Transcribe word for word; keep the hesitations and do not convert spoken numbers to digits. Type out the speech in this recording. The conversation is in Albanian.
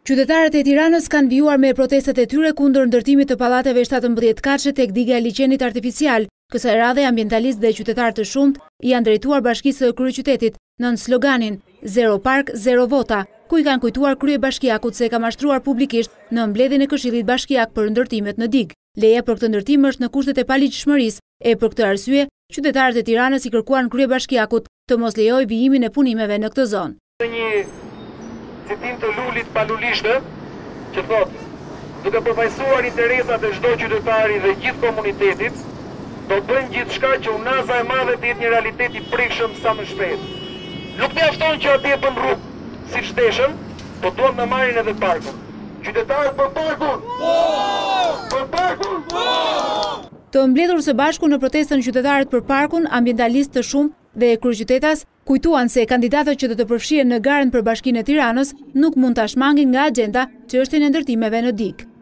Qytetarët e Tiranës kanë vijuar me protestat e tyre kundër ndërtimit të pallateve shtatëmbëdhjetë katëshe tek diga e liçenit artificial. Kësaj radhe ambientalistë dhe qytetarë të shumtë janë drejtuar bashkisë së kryeqytetit nën sloganin Zero Park, Zero Vota, ku i kanë kujtuar kryebashkiakut se ka mashtruar publikisht në mbledhjen e Këshillit Bashkiak për ndërtimet në digë. Leja për këtë ndërtim është në kushtet e paligjshmërisë e për këtë arsye, qytetarët e Tiranës i kërkuan kryebashkiakut të mos lejojë vijimin e punimeve në këtë zonë. Citim të Lulit Palulishtë, që thot, duke përfaqësuar interesat e çdo qytetari dhe gjithë komunitetit, do bëjmë gjithçka që unaza e madhe të jetë një realitet i prekshëm sa më shpejt. Nuk mjafton që atje bën rrugë, siç deshën, po duam të marrin edhe parkun. Qytetarët për parkun! Për parkun! Të mbledhur së bashku në protestën qytetarët për parkun, ambientalistë të shumtë dhe kryeqytetas kujtuan se kandidatët që do të përfshihen në garën për Bashkinë e Tiranës nuk mund ta shmangin nga agjenda çështjen e ndërtimeve në digë.